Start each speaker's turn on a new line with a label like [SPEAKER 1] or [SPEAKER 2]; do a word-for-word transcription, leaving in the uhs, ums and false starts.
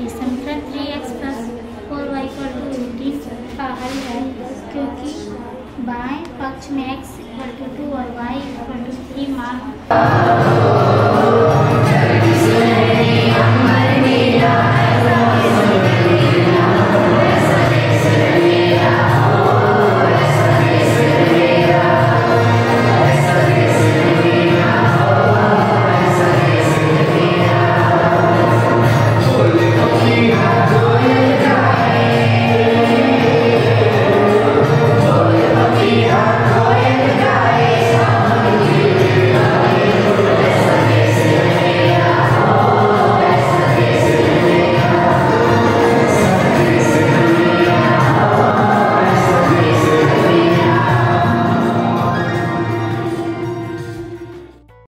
[SPEAKER 1] कि समीकरण three X plus four Y equal to eighteen का हल है, क्योंकि बाएं पक्ष में x इक्वल टू टू और y इक्वल टू थ्री मान